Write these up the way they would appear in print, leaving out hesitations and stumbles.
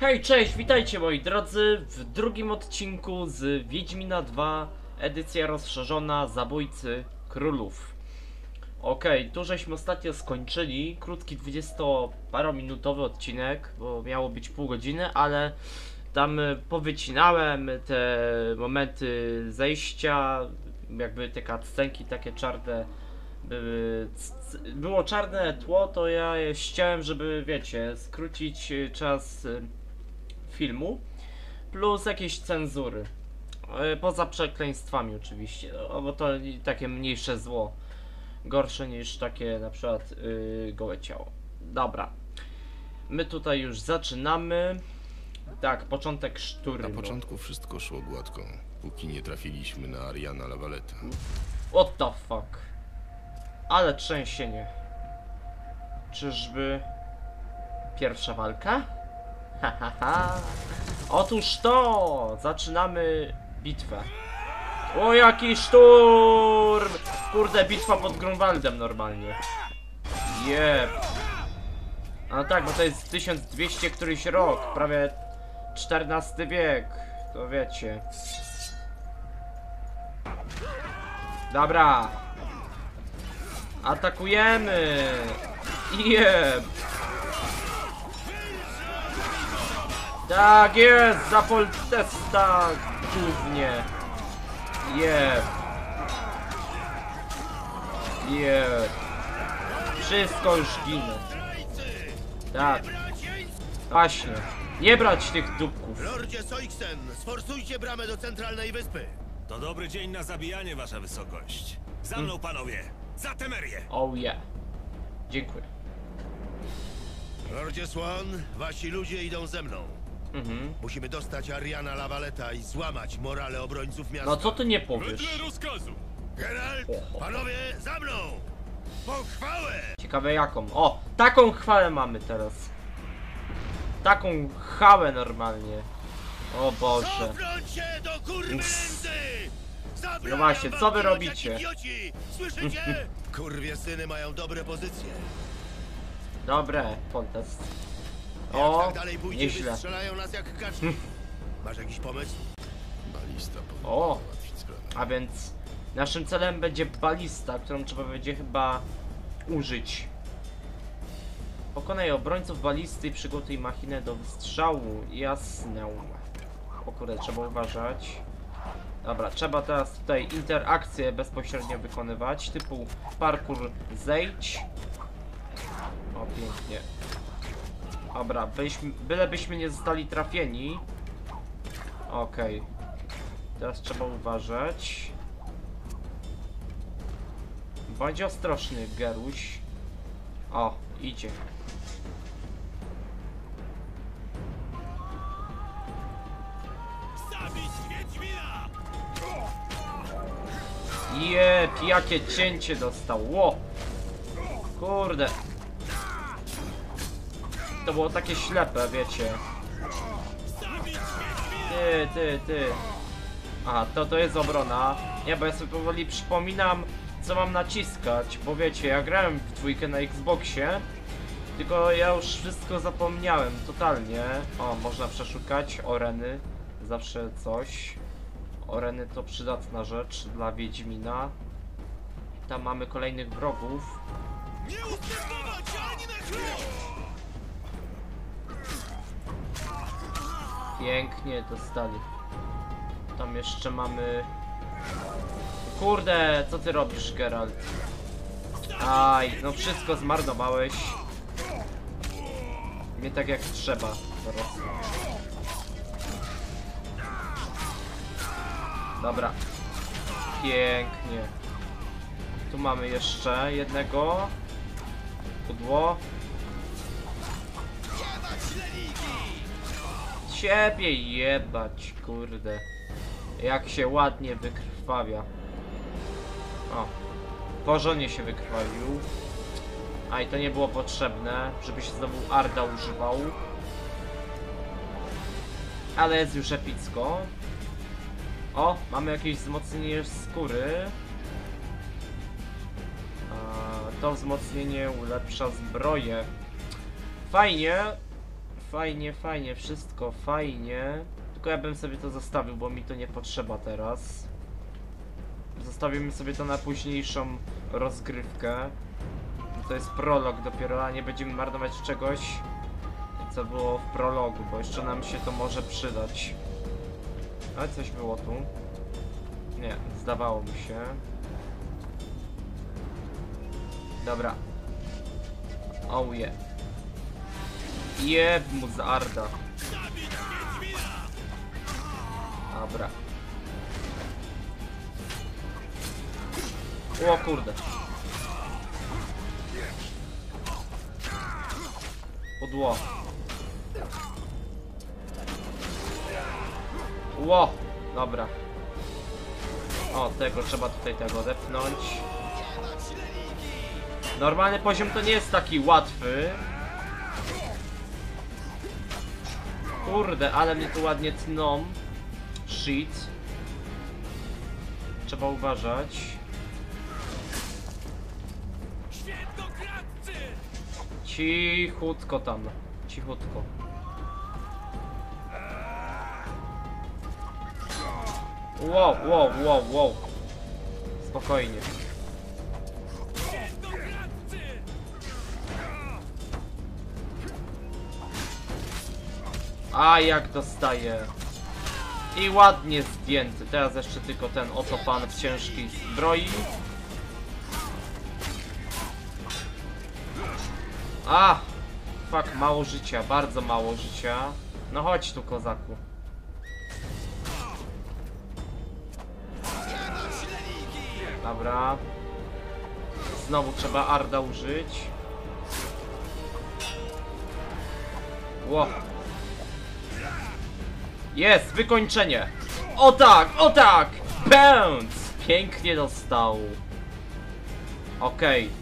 Hej, cześć, witajcie moi drodzy w drugim odcinku z Wiedźmina 2, edycja rozszerzona Zabójcy Królów. Okej, tu żeśmy ostatnio skończyli, krótki 20-parominutowy odcinek, bo miało być pół godziny, ale tam powycinałem te momenty zejścia, jakby te cutscenki takie czarne, było czarne tło, to ja chciałem, żeby wiecie, skrócić czas filmu, plus jakieś cenzury. Poza przekleństwami oczywiście, no, bo to takie mniejsze zło. Gorsze niż takie na przykład gołe ciało. Dobra. My tutaj już zaczynamy. Tak, początek szturmu. Na początku wszystko szło gładko, póki nie trafiliśmy na Ariana Lavaleta. What the fuck? Ale trzęsienie. Czyżby pierwsza walka? Hahaha. Otóż to! Zaczynamy bitwę. O, jaki szturm! Kurde, bitwa pod Grunwaldem normalnie. Jeb. No tak, bo to jest 1200 któryś rok, prawie XIV wiek. To wiecie. Dobra. Atakujemy! Jeb. Tak jest! Za Foltesta! Głównie! Jeb! Jeb! Wszystko już ginę! Tak! Właśnie! Nie brać tych dupków! Lordzie Soiksen, sforsujcie bramę do centralnej wyspy. To dobry dzień na zabijanie, wasza wysokość. Za mną, panowie! Za Temerię! Oh yeah! Dziękuję. Lordzie Swan, wasi ludzie idą ze mną. Musimy dostać Ariana Lavaleta i złamać morale obrońców miasta. No co ty nie powiesz? Wedle rozkazu! Geralt, panowie, za mną! Pochwałę! Ciekawe jaką. O! Taką chwałę mamy teraz. Taką chwałę normalnie. O Boże. Cofnąć się do kurwendy! No właśnie, co wy robicie? Słyszycie? Kurwie syny mają dobre pozycje. Dobre, Foltest. Jak O! tak dalej pójdzie, Nieźle. wystrzelają nas jak kaczki. Masz jakiś pomysł? Balista powinna O! załatwić sprawę. A więc naszym celem będzie balista, którą trzeba będzie chyba użyć. Pokonaj obrońców balisty i przygotuj machinę do wystrzału. Jasne. O kurde, trzeba uważać. Dobra, trzeba teraz tutaj interakcje bezpośrednio wykonywać, typu parkour zejdź. O, pięknie. Dobra, bylebyśmy nie zostali trafieni. Okej. Teraz trzeba uważać. Bądź ostrożny, Geruś. O, idzie. Zabić Wiedźmina! Jep, jakie cięcie dostał. Ło! Kurde. To było takie ślepe, wiecie. Zabić Wiedźmina! Ty. Aha, to jest obrona. Nie, bo ja sobie powoli przypominam, co mam naciskać. Bo wiecie, ja grałem w dwójkę na Xboxie. Tylko ja już wszystko zapomniałem, totalnie. O, można przeszukać oreny. Zawsze coś. Oreny to przydatna rzecz dla Wiedźmina. Tam mamy kolejnych wrogów. Nie ustępować ani na chwilę! Pięknie dostali. Tam jeszcze mamy... Kurde, co ty robisz, Geralt? Aj, no wszystko zmarnowałeś. Nie tak jak trzeba teraz. Dobra. Pięknie. Tu mamy jeszcze jednego. Pudło. Ciebie jebać, kurde. Jak się ładnie wykrwawia. O. Porządnie się wykrwawił. A i to nie było potrzebne, żeby się znowu Arda używał. Ale jest już epicko. O, mamy jakieś wzmocnienie skóry. To wzmocnienie ulepsza zbroję. Fajnie. fajnie, wszystko fajnie. Tylko ja bym sobie to zostawił, bo mi to nie potrzeba teraz. Zostawimy sobie to na późniejszą rozgrywkę. To jest prolog dopiero, a nie będziemy marnować czegoś, co było w prologu, bo jeszcze nam się to może przydać. Ale coś było tu. Nie, zdawało mi się. Dobra. Oh yeah. Jeb mu z Arda. Dobra. O kurde. Podło. Ło, dobra. O, tego trzeba tutaj tego odepchnąć. Normalny poziom to nie jest taki łatwy. Kurde, ale mnie tu ładnie tną. Shit. Trzeba uważać. Cichutko tam. Cichutko. Wow. Spokojnie. A jak dostaje. I ładnie zdjęty. Teraz jeszcze tylko ten oto pan w ciężkiej zbroi. A! Fuck, mało życia, bardzo mało życia. No chodź tu, kozaku. Dobra. Znowu trzeba Arda użyć. Ło. Jest, wykończenie. O tak, o tak! Pęc! Pięknie dostał. Okej.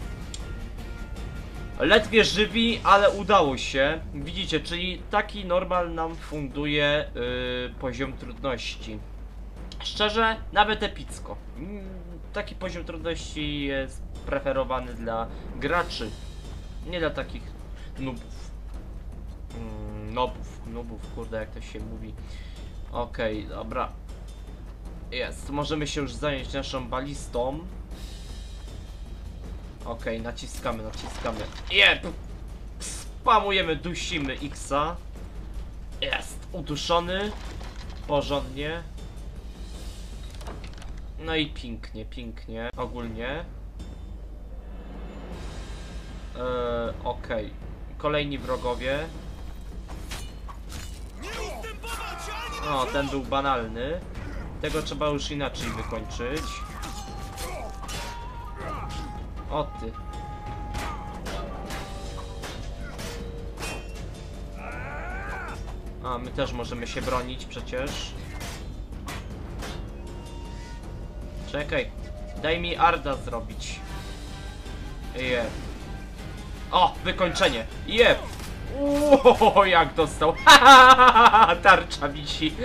Ledwie żywi, ale udało się. Widzicie, czyli taki normal nam funduje poziom trudności. Szczerze, nawet epicko. Taki poziom trudności jest preferowany dla graczy. Nie dla takich nubów. Nubów, kurde, jak to się mówi. Okej, dobra. Jest, możemy się już zająć naszą balistą. Okej, naciskamy. Jep! Spamujemy, dusimy X-a. Jest, uduszony. Porządnie. No i pięknie, ogólnie. Okej. Kolejni wrogowie. O, ten był banalny. Tego trzeba już inaczej wykończyć. O ty. A, my też możemy się bronić przecież. Czekaj. Daj mi Arda zrobić. Jeb. O, wykończenie. Jeb. Uuu, jak dostał. Tarcza wisi.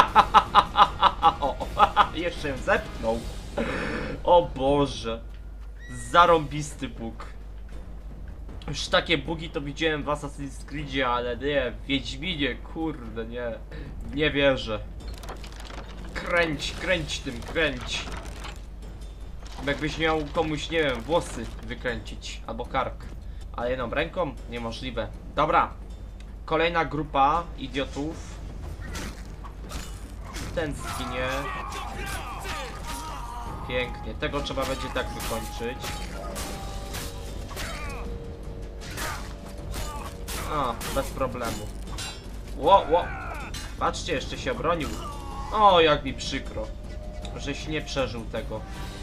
Jeszcze ją zepchnął. O Boże. Zarąbisty bóg. Już takie bugi to widziałem w Assassin's Creedzie, ale nie, w Wiedźminie, kurde, nie. Nie wierzę. Kręć tym, kręć. Jakbyś miał komuś, nie wiem, włosy wykręcić, albo kark. Ale jedną ręką? Niemożliwe. Dobra. Kolejna grupa idiotów. Ten zginie. Pięknie. Tego trzeba będzie tak wykończyć. A, bez problemu. Ło. Patrzcie, jeszcze się obronił. O, jak mi przykro, żeś nie przeżył tego.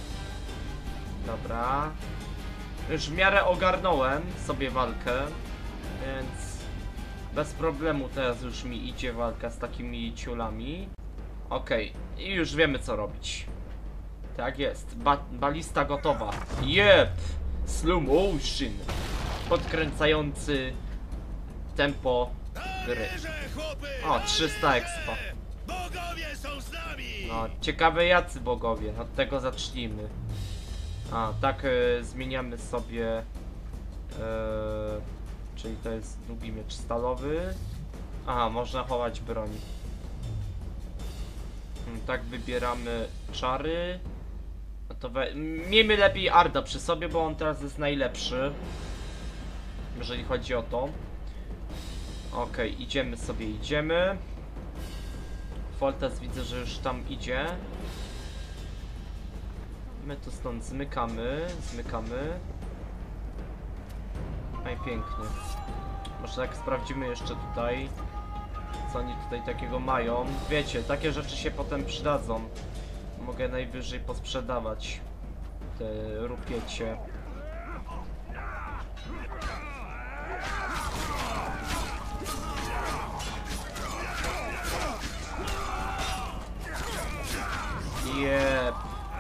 Dobra. Już w miarę ogarnąłem sobie walkę, więc bez problemu teraz już mi idzie walka z takimi ciulami. Okej, i już wiemy co robić. Tak jest, balista gotowa. Jep! Slow motion. Podkręcający tempo gry. O, 300 expa. No, ciekawe jacy bogowie, od tego zacznijmy. A, tak zmieniamy sobie, czyli to jest długi miecz stalowy. Aha, można chować broń. Tak, wybieramy czary. No to miejmy lepiej Arda przy sobie, bo on teraz jest najlepszy, jeżeli chodzi o to. Okej, idziemy sobie, idziemy. Foltest widzę, że już tam idzie. My tu stąd zmykamy. No i pięknie. Może tak sprawdzimy jeszcze tutaj, co oni tutaj takiego mają. Wiecie, takie rzeczy się potem przydadzą. Mogę najwyżej posprzedawać te rupiecie. Jep.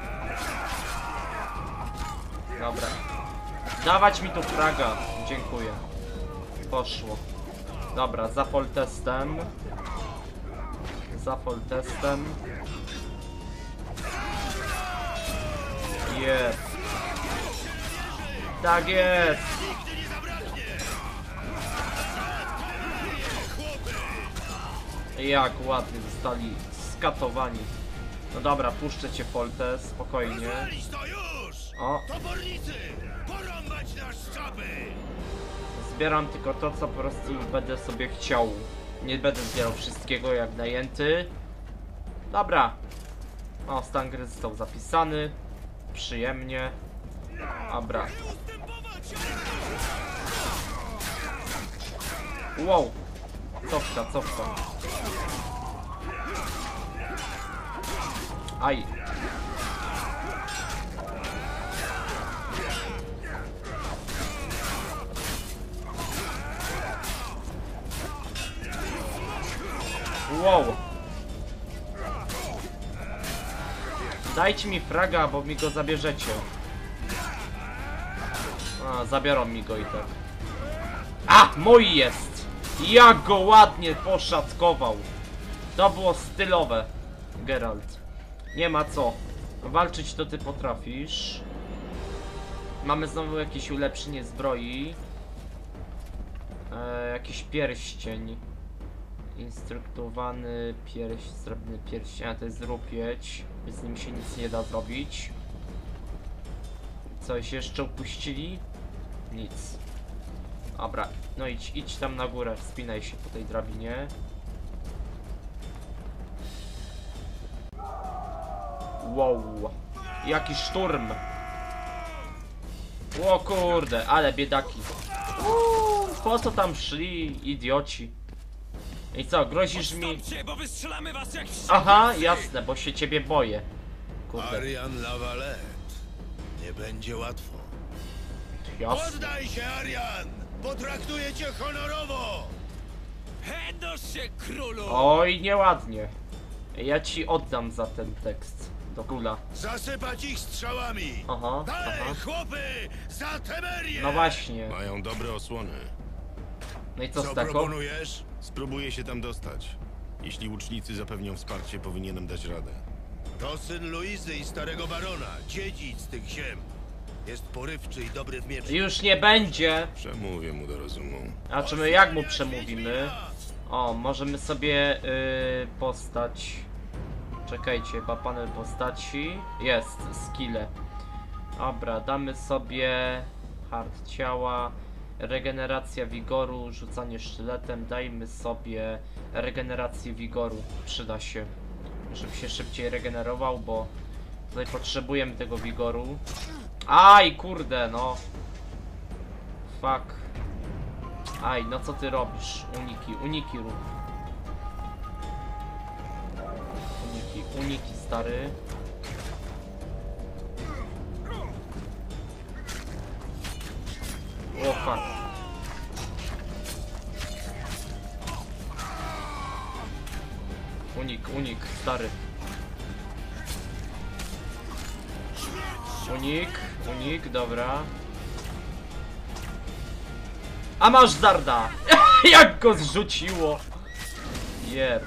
Dobra. Dawać mi tu fraga. Dziękuję. Poszło. Dobra, za foltestem. Jest. Tak jest. Jak ładnie zostali skatowani. No dobra, puszczę cię, Foltest, spokojnie. O. Zbieram tylko to, co po prostu będę sobie chciał. Nie będę zbierał wszystkiego jak najęty. Dobra. O, stan gry został zapisany. Przyjemnie. Dobra. Wow. Cofka. Aj. Wow. Dajcie mi fraga, bo mi go zabierzecie. A, zabiorą mi go i tak. A, mój jest! Jak go ładnie poszatkował. To było stylowe, Geralt. Nie ma co. Walczyć to ty potrafisz. Mamy znowu jakieś ulepszenie zbroi. Jakiś pierścień. Instruktowany srebrny pierścień, a to jest rupieć. Z nim się nic nie da zrobić. Coś jeszcze upuścili? Nic. Dobra, no idź tam na górę, wspinaj się po tej drabinie. Wow, jaki szturm. O kurde, ale biedaki. Po co tam szli, idioci? I co, grozisz mi? Aha, jasne, bo się ciebie boję. Kurde. Arian La Valette. Nie będzie łatwo. Jasne. Poddaj się, Arian! Potraktuję cię honorowo! Chędosz się, królu! Oj, nieładnie. Ja ci oddam za ten tekst. Do króla. Zasypać ich strzałami! Aha, Dalej, aha. chłopy! Za Temerię! No właśnie. Mają dobre osłony. No i co Co z taką? proponujesz? Spróbuję się tam dostać. Jeśli łucznicy zapewnią wsparcie, powinienem dać radę. To syn Luizy i starego barona, dziedzic tych ziem. Jest porywczy i dobry w mieczu. Już nie będzie. Przemówię mu do rozumu. A czy my jak mu przemówimy? O, możemy sobie postać. Czekajcie, chyba panel postaci. Jest, skille. Dobra, damy sobie hard ciała, regeneracja wigoru, rzucanie sztyletem. Dajmy sobie regenerację wigoru. Przyda się, żeby się szybciej regenerował, bo tutaj potrzebujemy tego wigoru. Aj, kurde, no. Fuck. Aj, no co ty robisz? Uniki rób. Uniki, stary. O, fuck. Unik, stary. Unik, dobra. A masz Zarda! Jak go zrzuciło! Jeb.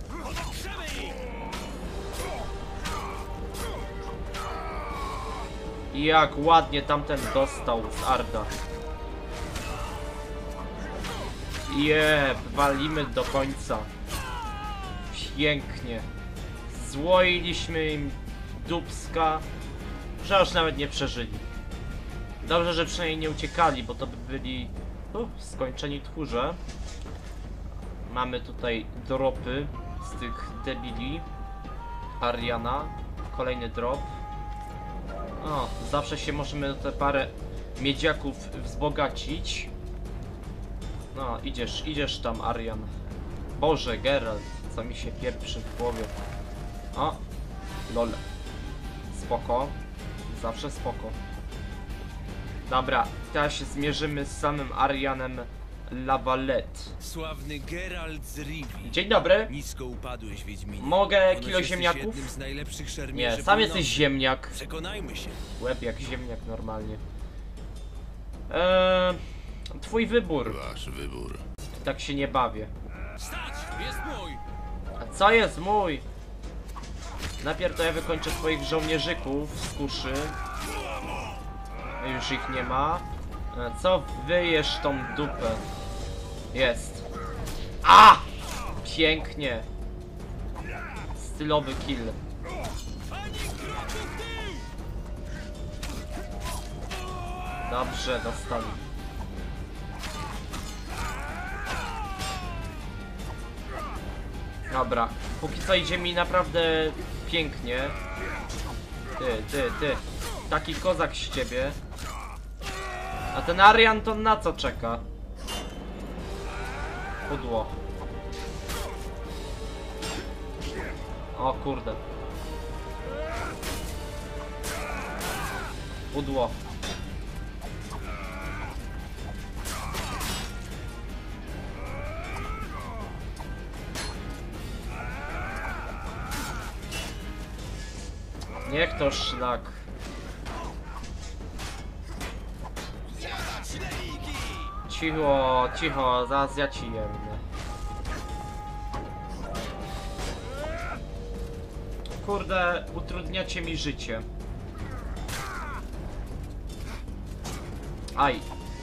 Jak ładnie tamten dostał z Arda. walimy do końca. Pięknie. Złoiliśmy im dupska, że już nawet nie przeżyli. Dobrze, że przynajmniej nie uciekali, bo to by byli skończeni tchórze. Mamy tutaj dropy z tych debili. Ariana. Kolejny drop. O, zawsze się możemy te parę miedziaków wzbogacić. No, idziesz tam, Arian. Boże, Geralt, co mi się pieprzy w głowie. O, lol. Spoko. Zawsze spoko. Dobra, teraz się zmierzymy z samym Arianem Lavalette. Sławny Geralt z Rivii. Dzień dobry. Nisko upadłeś, Wiedźminie. Mogę Ponoć kilo jesteś ziemniaków? jednym z najlepszych szermierzy Nie, sam jesteś północy. ziemniak. Przekonajmy się. Łeb jak ziemniak normalnie. Twój wybór. Wasz wybór. Tak się nie bawię. Stać! Jest mój! A co jest mój? Najpierw to ja wykończę swoich żołnierzyków z kuszy. Już ich nie ma. Co wyjesz tą dupę? Jest. A! Pięknie. Stylowy kill. Dobrze, dostali. Dobra, póki co idzie mi naprawdę pięknie. Ty. Taki kozak z ciebie. A ten Arian to na co czeka? Pudło. O kurde. Pudło. Niech to szlak. Cicho, zaraz ja ci jemnę. Kurde, utrudniacie mi życie. Aj.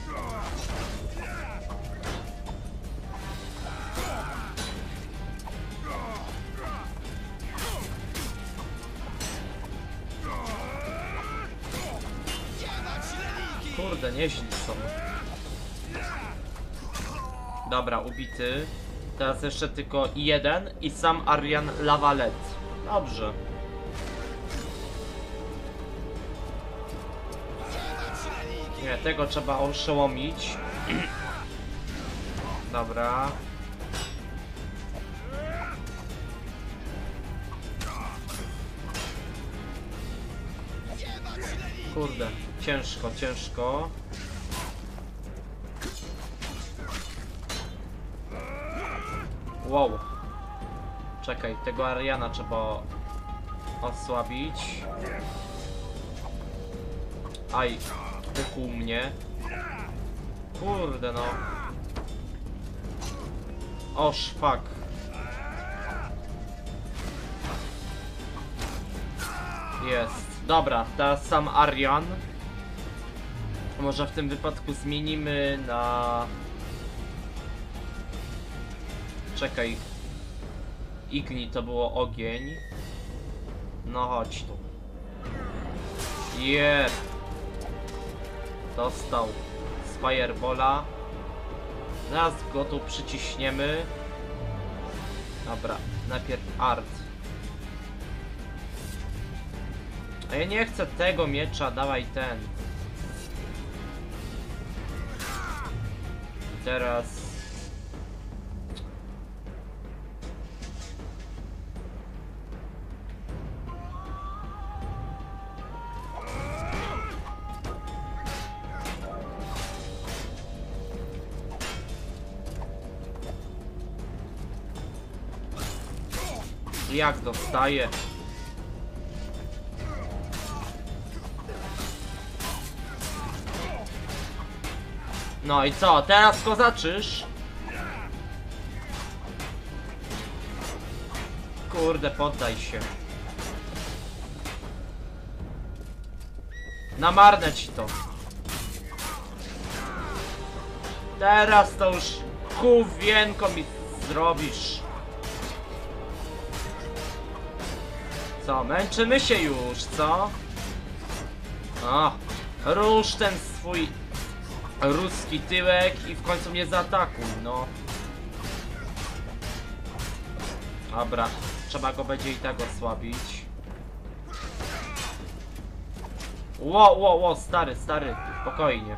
Kurde, nieźli są. Dobra, ubity. Teraz jeszcze tylko jeden i sam Arian Lavalette. Dobrze. Nie, tego trzeba oszołomić. Dobra. Kurde, ciężko. Wow. Czekaj, tego Ariana trzeba osłabić. Aj, wykuł mnie. Kurde no. O szpak. Jest. Dobra, teraz sam Arian. Może w tym wypadku zmienimy na... Czekaj. Igni to było ogień. No chodź tu. Dostał z Firebola. Zaraz go tu przyciśniemy. Dobra, najpierw Art. A ja nie chcę tego miecza, dawaj ten. Teraz... Jak dostaję? No i co? Teraz kozaczysz? Kurde, poddaj się. Na marne ci to. Teraz to już Główienko mi zrobisz. Co, męczymy się już, co? O, rusz ten swój ruski tyłek i w końcu mnie zaatakuj, no. Dobra, trzeba go będzie i tak osłabić. Ło, stary, spokojnie.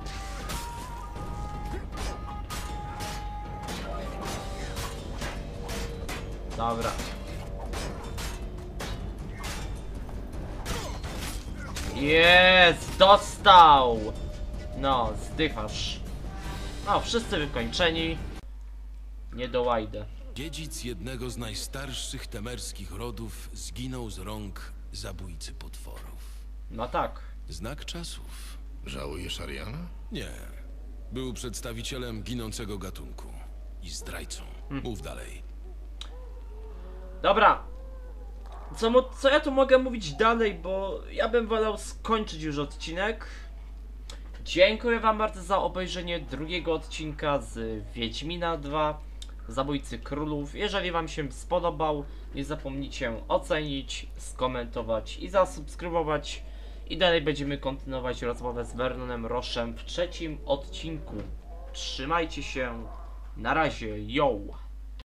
Dobra. Jest, dostał! No, zdychasz. No, wszyscy wykończeni. Nie dołajdę. Dziedzic jednego z najstarszych temerskich rodów zginął z rąk zabójcy potworów. No tak. Znak czasów. Żałujesz Ariana? Nie. Był przedstawicielem ginącego gatunku. I zdrajcą. Mów dalej. Dobra. Co ja tu mogę mówić dalej, bo ja bym wolał skończyć już odcinek. Dziękuję wam bardzo za obejrzenie drugiego odcinka z Wiedźmina 2 Zabójcy Królów. Jeżeli wam się spodobał, nie zapomnijcie ocenić, skomentować i zasubskrybować. I dalej będziemy kontynuować rozmowę z Vernonem Roche'em w trzecim odcinku. Trzymajcie się, na razie, yo!